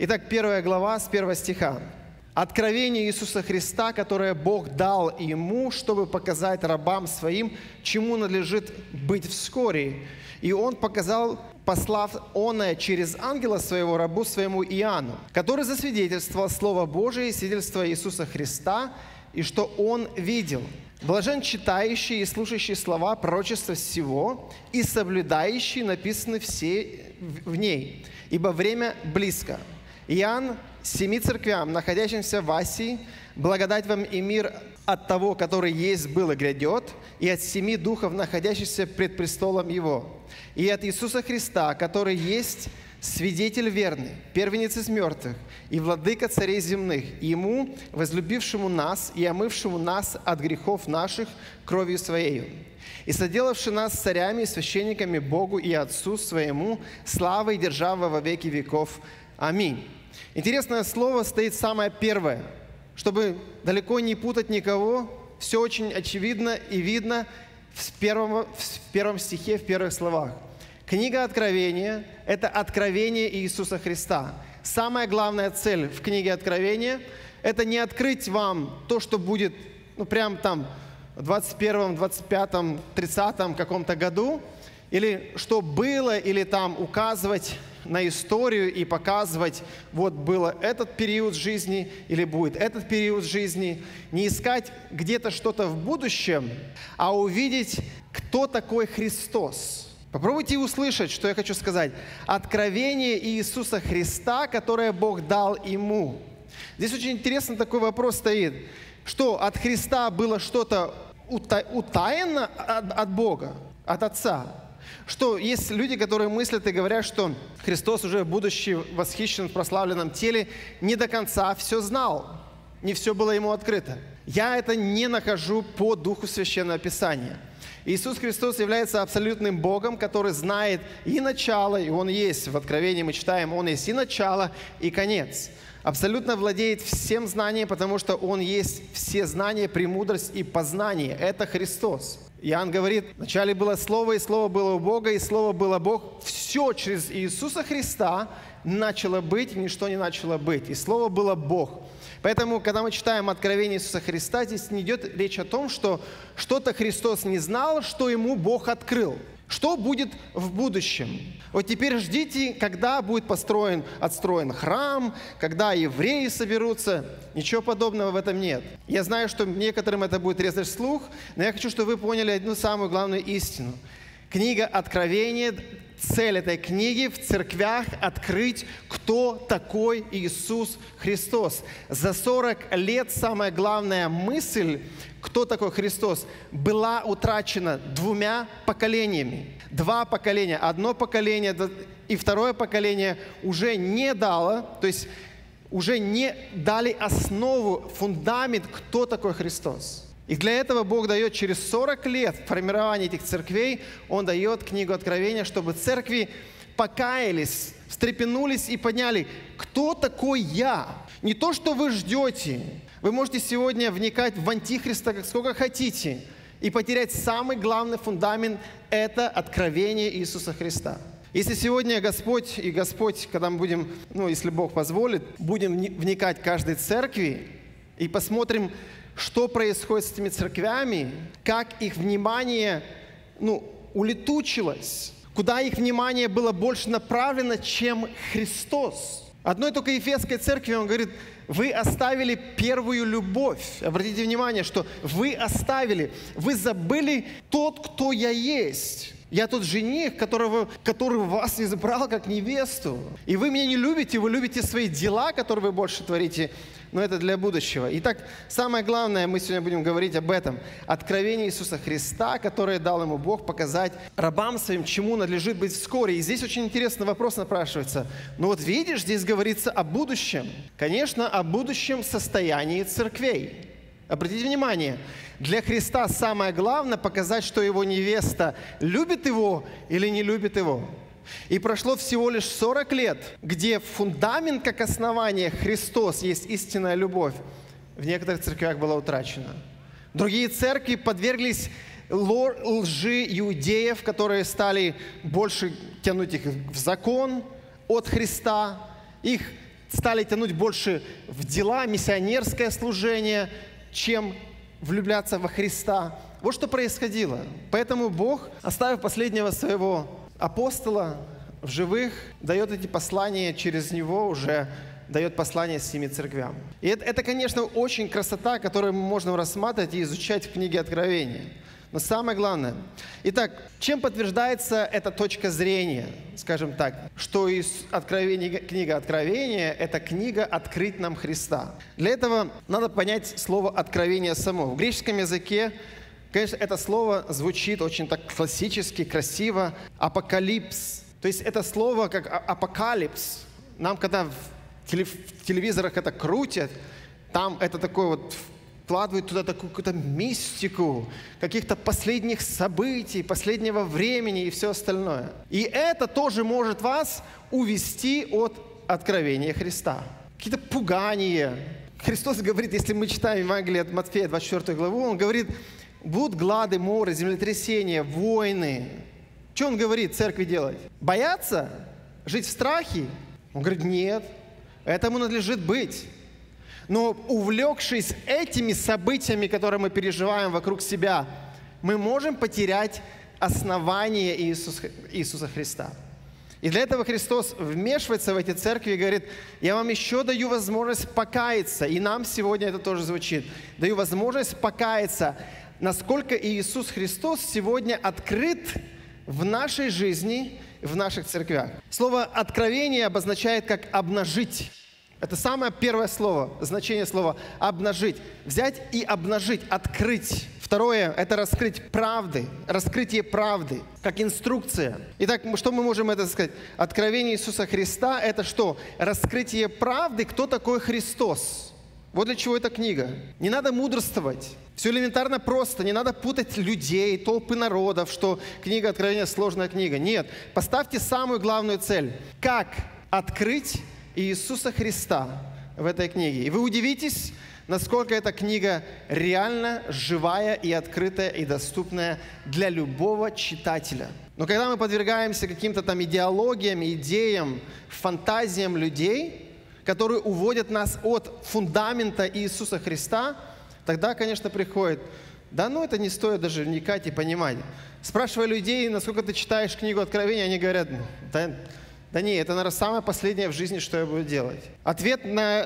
Итак, 1 глава с 1 стиха. «Откровение Иисуса Христа, которое Бог дал Ему, чтобы показать рабам Своим, чему надлежит быть вскоре. И Он показал, послав оное через ангела Своего рабу Своему Иоанну, который засвидетельствовал Слово Божие и свидетельство Иисуса Христа, и что Он видел. Блажен читающий и слушающий слова пророчества всего и соблюдающий написаны все в ней, ибо время близко. Иоанн 7 церквям, находящимся в Асии, благодать вам и мир от того, который есть, был и грядет, и от 7 духов, находящихся пред престолом Его, и от Иисуса Христа, который есть свидетель верный, первенец из мертвых и владыка царей земных, Ему, возлюбившему нас и омывшему нас от грехов наших кровью Своею, и соделавши нас царями и священниками Богу и Отцу Своему, слава и держава во веки веков. Аминь». Интересное слово стоит самое первое. Чтобы далеко не путать никого, все очень очевидно и видно в первом стихе, в первых словах. Книга Откровения – это откровение Иисуса Христа. Самая главная цель в книге Откровения – это не открыть вам то, что будет, прям там в 21, 25, 30 каком-то году, или что было, или там указывать на историю и показывать, вот было этот период жизни или будет этот период жизни. Не искать где-то что-то в будущем, а увидеть, кто такой Христос. Попробуйте услышать, что я хочу сказать. Откровение Иисуса Христа, которое Бог дал Ему. Здесь очень интересно такой вопрос стоит. Что от Христа было что-то утаено от Бога, от Отца? Что есть люди, которые мыслят и говорят, что Христос уже, будучи восхищен в прославленном теле, не до конца все знал, не все было Ему открыто. Я это не нахожу по духу Священного Писания. Иисус Христос является абсолютным Богом, который знает и начало, и Он есть. В Откровении мы читаем, Он есть и начало, и конец. Абсолютно владеет всем знанием, потому что Он есть все знания, премудрость и познание. Это Христос. Иоанн говорит, вначале было Слово, и Слово было у Бога, и Слово было Бог. Все через Иисуса Христа начало быть, и ничто не начало быть. И Слово было Бог. Поэтому, когда мы читаем Откровение Иисуса Христа, здесь не идет речь о том, что что-то Христос не знал, что Ему Бог открыл. Что будет в будущем? Вот теперь ждите, когда будет отстроен храм, когда евреи соберутся. Ничего подобного в этом нет. Я знаю, что некоторым это будет резать слух, но я хочу, чтобы вы поняли одну самую главную истину. Книга Откровения, цель этой книги в церквях открыть, кто такой Иисус Христос. За 40 лет самая главная мысль, кто такой Христос, была утрачена 2 поколениями. 2 поколения. Одно поколение и второе поколение уже не дало, то есть уже не дали основу, фундамент, кто такой Христос. И для этого Бог дает через 40 лет формирования этих церквей, Он дает книгу Откровения, чтобы церкви покаялись, встрепенулись и поняли, кто такой я. Не то, что вы ждете. Вы можете сегодня вникать в антихриста как сколько хотите и потерять самый главный фундамент – это откровение Иисуса Христа. Если сегодня Господь, когда мы будем, если Бог позволит, будем вникать в каждой церкви и посмотрим, что происходит с этими церквями, как их внимание улетучилось, куда их внимание было больше направлено, чем Христос. Одной только Ефесской церкви Он говорит, вы оставили первую любовь. Обратите внимание, что вы оставили, вы забыли тот, кто я есть. Я тот жених, который вас избрал как невесту. И вы меня не любите, вы любите свои дела, которые вы больше творите, но это для будущего. Итак, самое главное, мы сегодня будем говорить об этом. Откровение Иисуса Христа, которое дал Ему Бог показать рабам Своим, чему надлежит быть вскоре. И здесь очень интересный вопрос напрашивается. Вот видишь, здесь говорится о будущем. Конечно, о будущем состоянии церквей. Обратите внимание, для Христа самое главное показать, что Его невеста любит Его или не любит Его. И прошло всего лишь 40 лет, где фундамент как основание Христос есть истинная любовь, в некоторых церквях была утрачена. Другие церкви подверглись лжи иудеев, которые стали больше тянуть их в закон от Христа. Их стали тянуть больше в дела, миссионерское служение, чем влюбляться во Христа. Вот что происходило. Поэтому Бог, оставив последнего своего апостола в живых, дает эти послания через него, уже дает послание 7 церквям. И это, конечно, очень красота, которую мы можем рассматривать и изучать в книге Откровения. Но самое главное. Итак, чем подтверждается эта точка зрения, скажем так, что книга Откровения – это книга «Открыть нам Христа». Для этого надо понять слово «откровение» само. В греческом языке, конечно, это слово звучит очень так классически, красиво. «Апокалипс». То есть это слово как «апокалипс». Нам, когда в телевизорах это крутят, там это такое вот вкладывают туда такую какую-то мистику каких-то последних событий, последнего времени и все остальное. И это тоже может вас увести от откровения Христа. Какие-то пугания. Христос говорит, если мы читаем Евангелие от Матфея, 24 главу, Он говорит, будут глады, моры, землетрясения, войны. Что Он говорит церкви делать? Бояться? Жить в страхе? Он говорит, нет, этому надлежит быть. Но увлекшись этими событиями, которые мы переживаем вокруг себя, мы можем потерять основание Иисуса Христа. И для этого Христос вмешивается в эти церкви и говорит, я вам еще даю возможность покаяться. И нам сегодня это тоже звучит. Даю возможность покаяться, насколько Иисус Христос сегодня открыт в нашей жизни, в наших церквях. Слово «откровение» обозначает как «обнажить». Это самое первое слово, значение слова «обнажить». Взять и обнажить, открыть. Второе – это раскрыть правды, раскрытие правды, как инструкция. Итак, что мы можем это сказать? Откровение Иисуса Христа – это что? Раскрытие правды, кто такой Христос. Вот для чего эта книга. Не надо мудрствовать. Все элементарно просто. Не надо путать людей, толпы народов, что книга Откровения – сложная книга. Нет. Поставьте самую главную цель. Как открыть Иисуса Христа в этой книге. И вы удивитесь, насколько эта книга реально живая и открытая и доступная для любого читателя. Но когда мы подвергаемся каким-то там идеологиям, идеям, фантазиям людей, которые уводят нас от фундамента Иисуса Христа, тогда, конечно, приходит, да ну это не стоит даже вникать и понимать. Спрашивая людей, насколько ты читаешь книгу Откровения, они говорят, да не, это, наверное, самое последнее в жизни, что я буду делать. Ответ на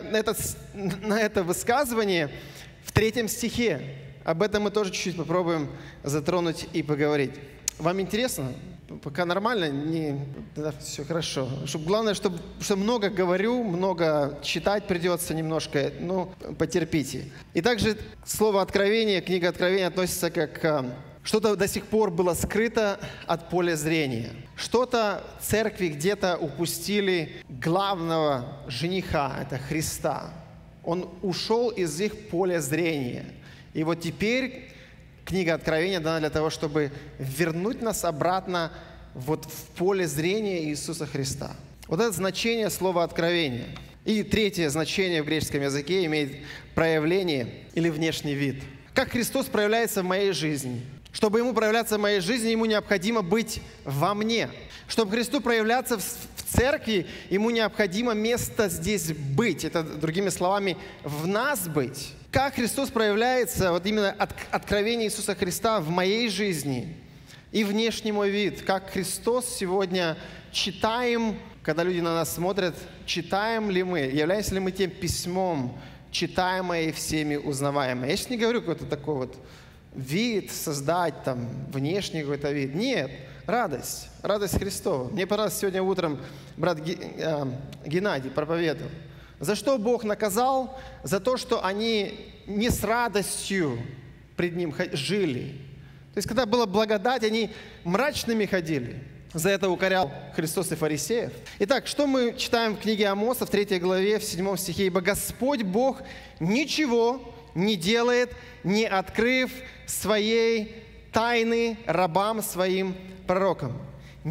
это высказывание в 3 стихе. Об этом мы тоже чуть-чуть попробуем затронуть и поговорить. Вам интересно? Пока нормально? Да, все хорошо. Главное, что много говорю, много читать придется немножко, но потерпите. И также слово «откровение», книга Откровения относится как что-то до сих пор было скрыто от поля зрения. Что-то церкви где-то упустили главного жениха, это Христа. Он ушел из их поля зрения. И вот теперь книга Откровения дана для того, чтобы вернуть нас обратно вот в поле зрения Иисуса Христа. Вот это значение слова «откровение». И 3 значение в греческом языке имеет проявление или внешний вид. Как Христос проявляется в моей жизни? Чтобы Ему проявляться в моей жизни, Ему необходимо быть во мне. Чтобы Христу проявляться в церкви, Ему необходимо место здесь быть. Это, другими словами, в нас быть. Как Христос проявляется, вот именно откровение Иисуса Христа в моей жизни и внешний мой вид. Как Христос сегодня читаем, когда люди на нас смотрят, читаем ли мы, являемся ли мы тем письмом, читаемое и всеми узнаваемое. Я сейчас не говорю какой-то такой вот вид создать, там, внешний какой-то вид. Нет, радость Христова. Мне понравилось сегодня утром брат Геннадий проповедовал. За что Бог наказал? За то, что они не с радостью пред Ним жили. То есть, когда была благодать, они мрачными ходили. За это укорял Христос и фарисеев. Итак, что мы читаем в книге Амоса, в 3 главе, в 7 стихе? «Ибо Господь Бог ничего не делает, не открыв своей тайны рабам своим пророкам».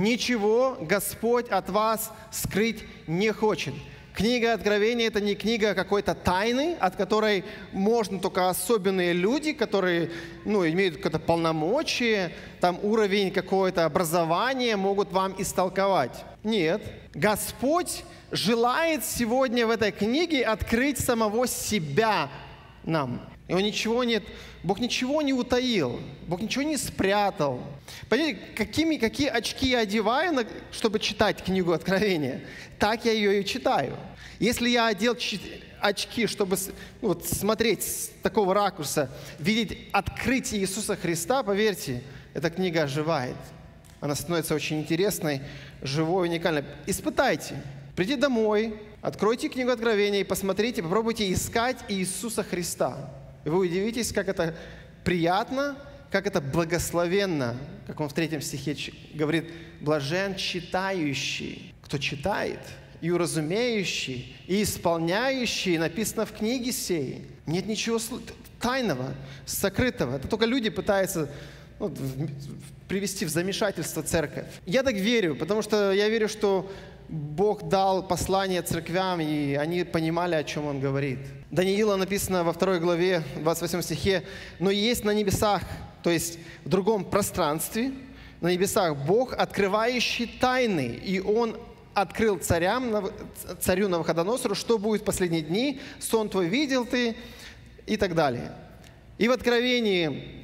Ничего Господь от вас скрыть не хочет. Книга Откровения – это не книга какой-то тайны, от которой можно только особенные люди, которые имеют какое-то полномочие, там уровень какое-то образования, могут вам истолковать. Нет. Господь желает сегодня в этой книге открыть самого себя нам. И Бог ничего не утаил, Бог ничего не спрятал. Понимаете, какие очки я одеваю, чтобы читать книгу Откровения, так я ее и читаю. Если я одел очки, чтобы смотреть с такого ракурса, видеть открытие Иисуса Христа, поверьте, эта книга оживает. Она становится очень интересной, живой, уникальной. Испытайте. Придите домой, откройте книгу Откровения и посмотрите, попробуйте искать Иисуса Христа. И вы удивитесь, как это приятно, как это благословенно. Как он в 3 стихе говорит: «Блажен читающий». Кто читает, и уразумеющий, и исполняющий, написано в книге сей. Нет ничего тайного, сокрытого. Это только люди пытаются привести в замешательство церковь. Я так верю, потому что я верю, что Бог дал послание церквям, и они понимали, о чем Он говорит. Даниила написано во 2 главе, 28 стихе: «Но есть на небесах», то есть в другом пространстве, на небесах Бог, открывающий тайны, и Он открыл царю Навуходоносору, что будет в последние дни, сон твой видел ты, и так далее. И в Откровении,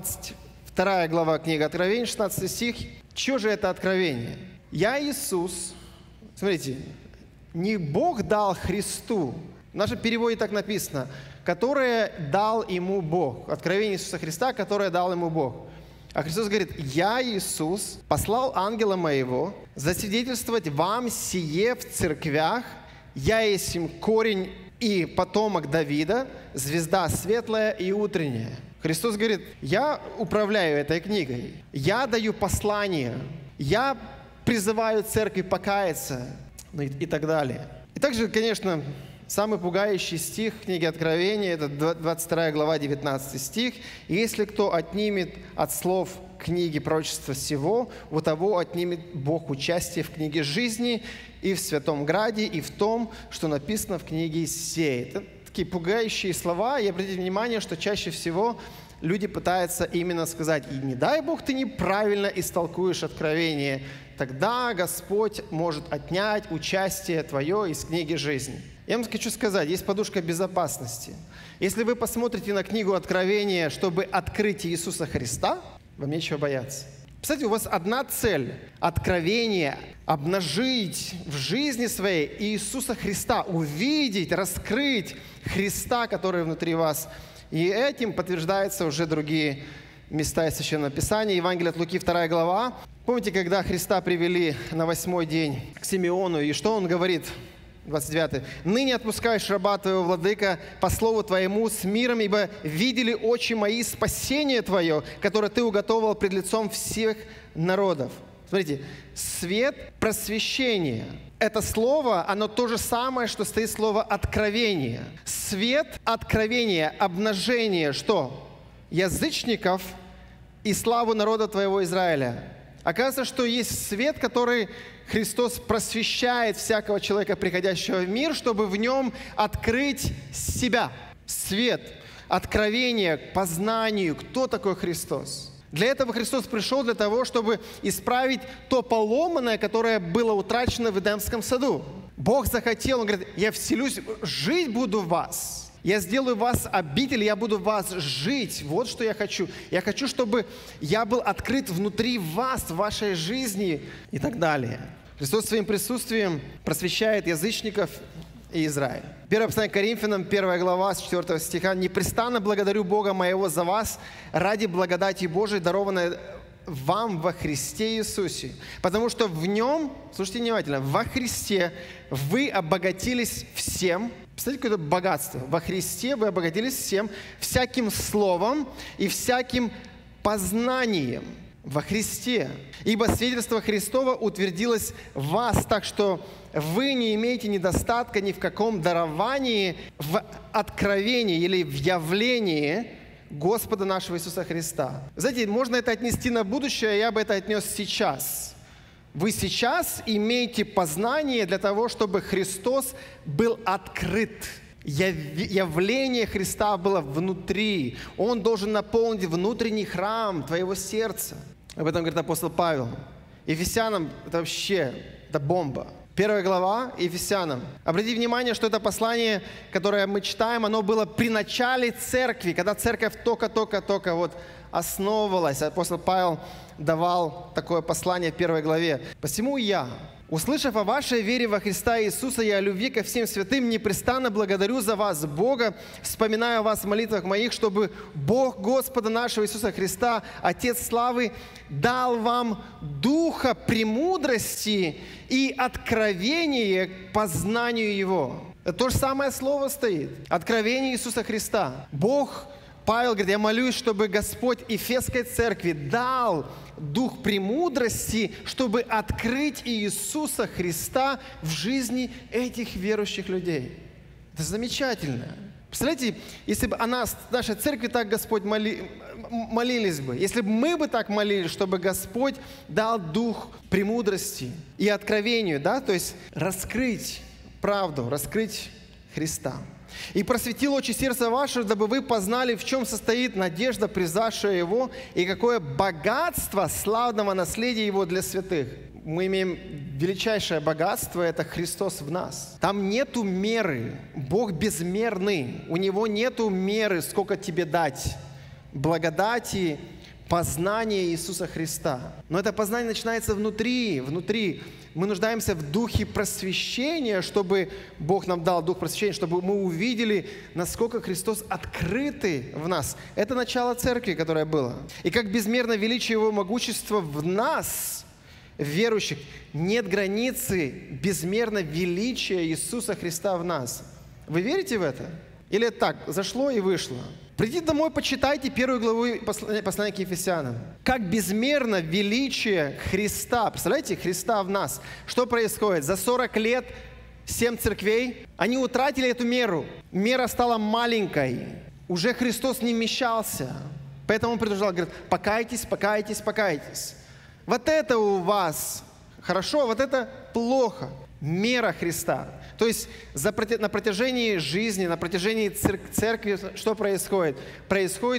22 глава книги Откровения, 16 стих, что же это откровение? «Я Иисус». Смотрите, не Бог дал Христу, в нашем переводе так написано, которое дал ему Бог. Откровение Иисуса Христа, которое дал ему Бог. А Христос говорит: «Я, Иисус, послал ангела моего засвидетельствовать вам сие в церквях. Я есть им корень и потомок Давида, звезда светлая и утренняя». Христос говорит: я управляю этой книгой, я даю послание, я призываю церковь покаяться, и так далее. И также, конечно, самый пугающий стих книги Откровения, это 22 глава, 19 стих. «Если кто отнимет от слов книги пророчества сего, у того отнимет Бог участие в книге жизни и в Святом Граде, и в том, что написано в книге сей». Это такие пугающие слова, и обратите внимание, что чаще всего люди пытаются именно сказать: «И не дай Бог ты неправильно истолкуешь Откровение, тогда Господь может отнять участие твое из книги жизни». Я вам хочу сказать, есть подушка безопасности. Если вы посмотрите на книгу Откровения, чтобы открыть Иисуса Христа, вам нечего бояться. Представьте, у вас одна цель – откровение, обнажить в жизни своей Иисуса Христа, увидеть, раскрыть Христа, который внутри вас. И этим подтверждаются уже другие места из Священного Писания. Евангелие от Луки, 2 глава. Помните, когда Христа привели на 8-й день к Симеону, и что он говорит? 29. «Ныне отпускаешь раба твоего, владыка, по слову твоему с миром, ибо видели очи мои спасение твое, которое ты уготовил пред лицом всех народов». Смотрите, свет, просвещение. Это слово, оно то же самое, что стоит слово «откровение». Свет, откровение, обнажение, что? Язычников и славу народа твоего Израиля. Оказывается, что есть свет, который Христос просвещает всякого человека, приходящего в мир, чтобы в нем открыть себя. Свет, откровение к познанию, кто такой Христос. Для этого Христос пришел, для того, чтобы исправить то поломанное, которое было утрачено в Эдемском саду. Бог захотел, Он говорит: я вселюсь, жить буду в вас. Я сделаю вас обитель, я буду в вас жить. Вот что я хочу. Я хочу, чтобы я был открыт внутри вас, в вашей жизни и так далее. Христос своим присутствием просвещает язычников и Израиль. Первое послание к Коринфянам, 1 глава, с 4 стиха. «Непрестанно благодарю Бога моего за вас ради благодати Божией, дарованной вам во Христе Иисусе, потому что в Нем, слушайте внимательно, во Христе вы обогатились всем». Представляете, какое-то богатство. Во Христе вы обогатились всем, всяким словом и всяким познанием. Во Христе. Ибо свидетельство Христово утвердилось в вас, так что вы не имеете недостатка ни в каком даровании, в откровении или в явлении Господа нашего Иисуса Христа. Знаете, можно это отнести на будущее, я бы это отнес сейчас. Вы сейчас имеете познание для того, чтобы Христос был открыт. Явление Христа было внутри. Он должен наполнить внутренний храм твоего сердца. Об этом говорит апостол Павел. Ефесянам это вообще, это бомба. 1 глава Ефесянам. Обратите внимание, что это послание, которое мы читаем, оно было при начале церкви, когда церковь только-только вот основывалась. Апостол Павел давал такое послание в 1 главе. «Посему я, услышав о вашей вере во Христа Иисуса и о любви ко всем святым, непрестанно благодарю за вас, Бога, вспоминаю о вас в молитвах моих, чтобы Бог Господа нашего Иисуса Христа, Отец славы, дал вам духа премудрости и откровения к познанию Его». Это то же самое слово стоит. Откровение Иисуса Христа. Бог, Павел говорит, я молюсь, чтобы Господь Ефесской церкви дал дух премудрости, чтобы открыть Иисуса Христа в жизни этих верующих людей. Это замечательно. Представляете, если бы о нас, нашей церкви, так Господь молились бы, если бы мы бы так молились, чтобы Господь дал дух премудрости и откровению, да, то есть раскрыть правду, раскрыть Христа. «И просветил очи сердца ваше, дабы вы познали, в чем состоит надежда, призвавшая Его, и какое богатство славного наследия Его для святых». Мы имеем величайшее богатство – это Христос в нас. Там нету меры. Бог безмерный. У Него нету меры, сколько тебе дать благодати, познания Иисуса Христа. Но это познание начинается внутри. Мы нуждаемся в духе просвещения, чтобы Бог нам дал дух просвещения, чтобы мы увидели, насколько Христос открытый в нас. Это начало церкви, которое было. И как безмерно величие Его могущества в нас, верующих, нет границы безмерно величия Иисуса Христа в нас. Вы верите в это? Или так, зашло и вышло? Придите домой, почитайте 1 главу послания к Ефесянам. Как безмерно величие Христа. Представляете, Христа в нас. Что происходит? За 40 лет 7 церквей, они утратили эту меру. Мера стала маленькой. Уже Христос не вмещался. Поэтому Он предупреждал, говорит, покайтесь, покайтесь, покайтесь. Вот это у вас хорошо, вот это плохо. Мера Христа. То есть на протяжении жизни, на протяжении церкви что происходит? Происходит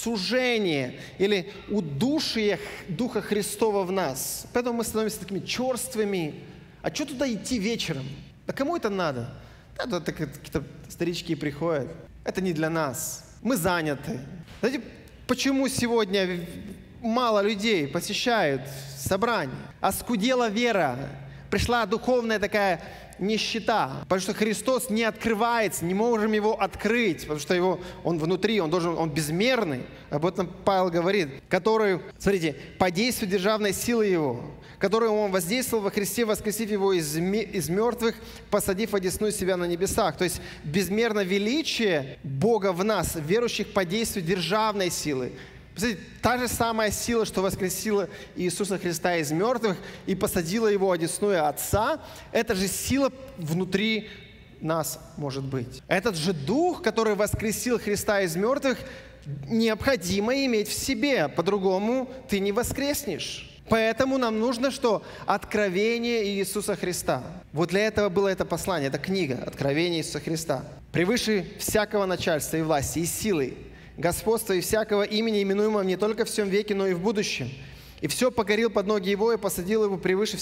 сужение или удушие Духа Христова в нас. Поэтому мы становимся такими черствыми. А что туда идти вечером? Да кому это надо? Да, туда какие-то старички приходят. Это не для нас. Мы заняты. Знаете, почему сегодня мало людей посещают собрания? Оскудела вера. Пришла духовная такая нищета, потому что Христос не открывается, не можем Его открыть, потому что Он внутри, Он безмерный. Об этом Павел говорит, который, смотрите, по действию державной силы Его, которую Он воздействовал во Христе, воскресив Его из мертвых, посадив одесную себя на небесах. То есть безмерно величие Бога в нас, верующих по действию державной силы. Представляете, та же самая сила, что воскресила Иисуса Христа из мертвых и посадила Его одесную Отца, эта же сила внутри нас может быть. Этот же Дух, который воскресил Христа из мертвых, необходимо иметь в себе, по-другому ты не воскреснешь. Поэтому нам нужно что? Откровение Иисуса Христа. Вот для этого было это послание, эта книга, Откровение Иисуса Христа. Превыше всякого начальства и власти, и силы, господства и всякого имени, именуемого не только в всем веке, но и в будущем. И все покорил под ноги Его и посадил Его превыше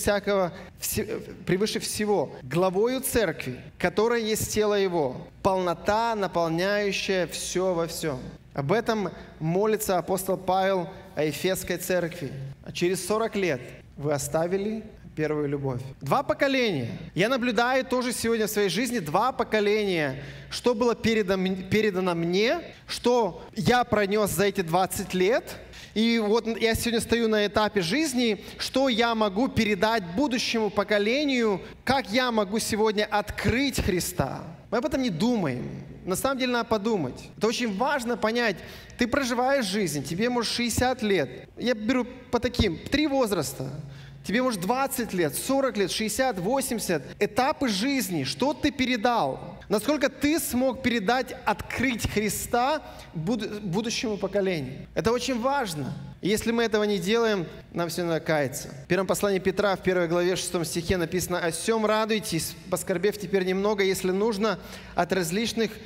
всего, главою церкви, которая есть тело Его, полнота, наполняющая все во всем. Об этом молится апостол Павел о Ефесской церкви. А через 40 лет вы оставили первую любовь. 2 поколения. Я наблюдаю тоже сегодня в своей жизни 2 поколения, что было передано мне, что я пронес за эти 20 лет. И вот я сегодня стою на этапе жизни, что я могу передать будущему поколению, как я могу сегодня открыть Христа. Мы об этом не думаем. На самом деле надо подумать. Это очень важно понять. Ты проживаешь жизнь, тебе может 60 лет. Я беру по таким, 3 возраста. Тебе может 20 лет, 40 лет, 60, 80. Этапы жизни, что ты передал? Насколько ты смог передать, открыть Христа будущему поколению? Это очень важно. И если мы этого не делаем, нам все надо каяться. В первом послании Петра, в 1 главе 6 стихе написано: «О сем радуйтесь, поскорбев теперь немного, если нужно, от различных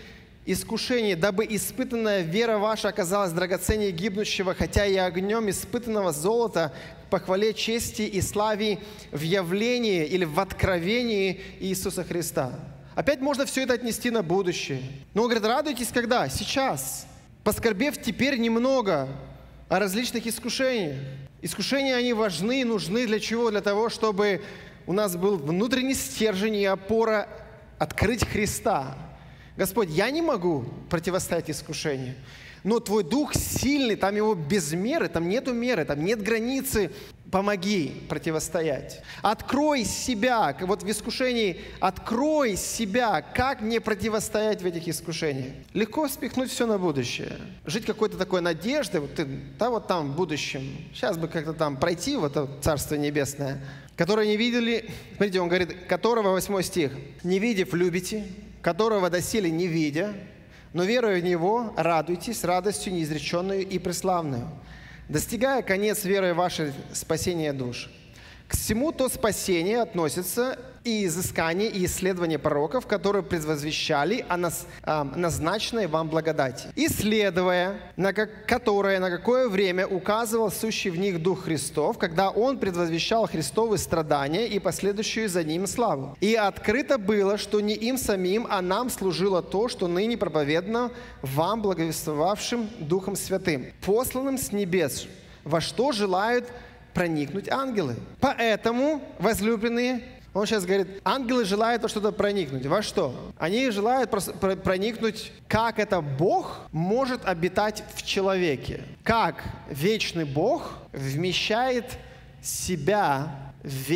искушений, дабы испытанная вера ваша оказалась драгоценнее гибнущего, хотя и огнем испытанного золота, по хвале, чести и славе в явлении или в откровении Иисуса Христа. Опять можно все это отнести на будущее. Но он говорит, радуйтесь когда? Сейчас. Поскорбев теперь немного о различных искушениях. Искушения, они важны, нужны для чего? Для того, чтобы у нас был внутренний стержень и опора открыть Христа. Господь, я не могу противостоять искушению, но Твой Дух сильный, там его без меры, там нету меры, там нет границы. Помоги противостоять. Открой себя, вот в искушении, открой себя, как мне противостоять в этих искушениях. Легко спихнуть все на будущее. Жить какой-то такой надеждой, вот ты, да, вот там в будущем, сейчас бы как-то там пройти в это Царство Небесное, которое не видели, смотрите, он говорит, которого, 8 стих, не видев, любите, которого доселе не видя, но веруя в Него, радуйтесь радостью неизреченную и преславную, достигая конец веры вашей спасения душ. К всему то спасение относится и изыскание, и исследование пророков, которые предвозвещали о назначенной вам благодати, исследуя, которое на какое время указывал сущий в них Дух Христов, когда Он предвозвещал Христовы страдания и последующую за Ним славу. И открыто было, что не им самим, а нам служило то, что ныне проповедано вам, благовествовавшим Духом Святым, посланным с небес, во что желают проникнуть ангелы. Поэтому, возлюбленные, он сейчас говорит, ангелы желают во что-то проникнуть. Во что? Они желают проникнуть, как это Бог может обитать в человеке. Как вечный Бог вмещает себя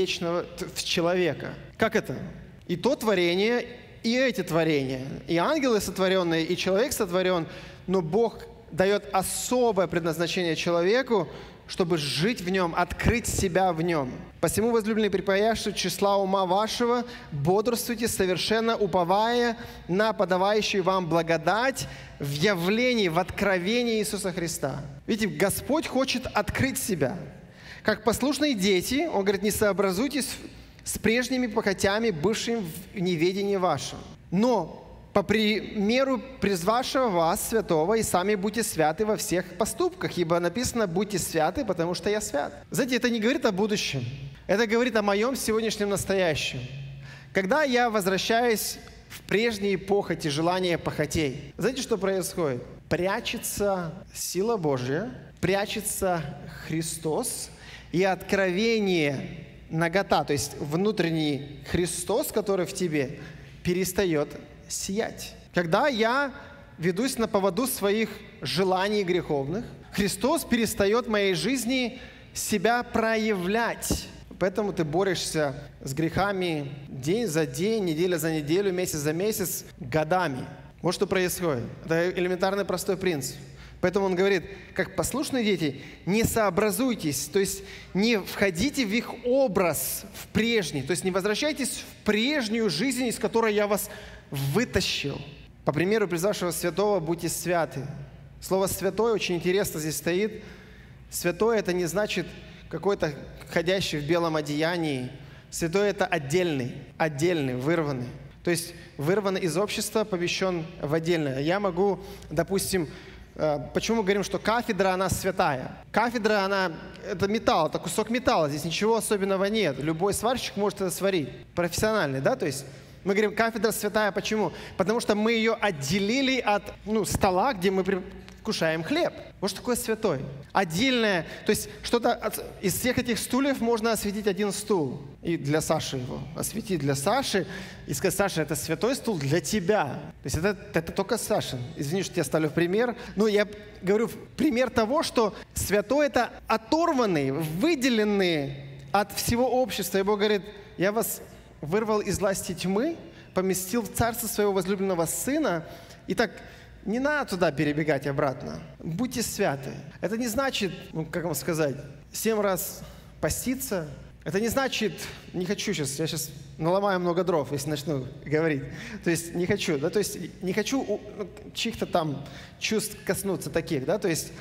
в человека. Как это? И то творение, и эти творения. И ангелы сотворенные, и человек сотворен, но Бог дает особое предназначение человеку, чтобы жить в нем, открыть себя в нем. Посему, возлюбленные, припаяшься числа ума вашего, бодрствуйте, совершенно уповая на подавающую вам благодать в явлении, в откровении Иисуса Христа. Видите, Господь хочет открыть себя. Как послушные дети, Он говорит, не сообразуйтесь с прежними похотями, бывшими в неведении вашем. Но по примеру призвавшего вас святого, и сами будьте святы во всех поступках, ибо написано, будьте святы, потому что я свят. Знаете, это не говорит о будущем, это говорит о моем сегодняшнем настоящем. Когда я возвращаюсь в прежние похоти, желания похотей, знаете, что происходит? Прячется сила Божья, прячется Христос, и откровение нагота, то есть внутренний Христос, который в тебе, перестает сиять. Когда я ведусь на поводу своих желаний греховных, Христос перестает в моей жизни себя проявлять. Поэтому ты борешься с грехами день за день, неделя за неделю, месяц за месяц, годами. Вот что происходит. Это элементарный простой принцип. Поэтому он говорит, как послушные дети, не сообразуйтесь, то есть не входите в их образ, в прежний, то есть не возвращайтесь в прежнюю жизнь, из которой я вас вытащил. По примеру призвавшего святого, будьте святы. Слово «святой» очень интересно здесь стоит. Святой – это не значит какой-то ходящий в белом одеянии. Святой – это отдельный, вырванный. То есть вырван из общества, помещен в отдельное. Я могу, допустим, почему мы говорим, что кафедра, она святая? Кафедра, это металл, это кусок металла, здесь ничего особенного нет. Любой сварщик может это сварить, профессиональный, да, то есть мы говорим, кафедра святая, почему? Потому что мы ее отделили от стола, где мы вкушаем хлеб. Вот что такое святой. Отдельное, то есть что-то из всех этих стульев можно осветить один стул. И для Саши его осветить для Саши. И сказать, Саша, это святой стул для тебя. То есть это только Сашин. Извини, что я ставлю в пример. Но я говорю пример того, что святой это оторванный, выделенный от всего общества. И Бог говорит, я вас вырвал из власти тьмы, поместил в царство своего возлюбленного Сына. И так не надо туда перебегать обратно. Будьте святы. Это не значит, как вам сказать, 7 раз поститься. Это не значит, не хочу сейчас, я сейчас наломаю много дров, если начну говорить. То есть не хочу, да, то есть не хочу чьих-то там чувств коснуться таких, да, то есть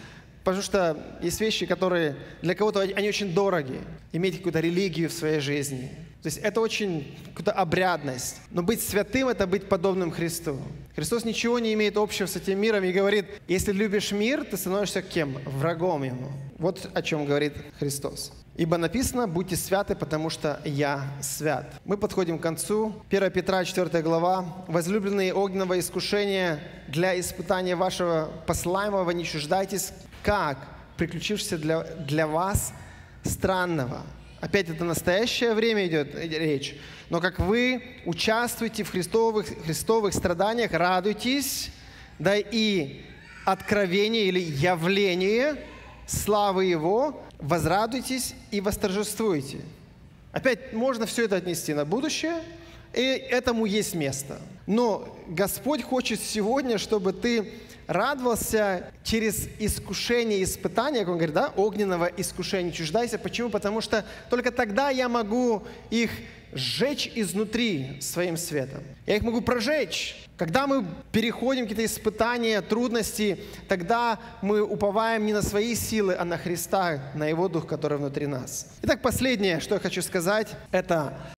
Потому что есть вещи, которые для кого-то они очень дороги. Иметь какую-то религию в своей жизни. То есть это очень какая-то обрядность. Но быть святым – это быть подобным Христу. Христос ничего не имеет общего с этим миром и говорит, если любишь мир, ты становишься кем? Врагом ему. Вот о чем говорит Христос. Ибо написано, будьте святы, потому что я свят. Мы подходим к концу. 1 Петра, 4 глава. Возлюбленные, огненного искушения для испытания вашего посылаемого не чуждайтесь, как приключившегося для вас странного. Опять это настоящее время идет речь. Но как вы участвуете в христовых страданиях, радуйтесь, да и откровение или явление славы Его, возрадуйтесь и восторжествуйте. Опять можно все это отнести на будущее, и этому есть место. Но Господь хочет сегодня, чтобы ты радовался через искушение, испытание, как он говорит, да, огненного искушения. Чуждайся. Почему? Потому что только тогда я могу их сжечь изнутри своим светом. Я их могу прожечь. Когда мы переходим какие-то испытания, трудности, тогда мы уповаем не на свои силы, а на Христа, на Его Дух, который внутри нас. Итак, последнее, что я хочу сказать, это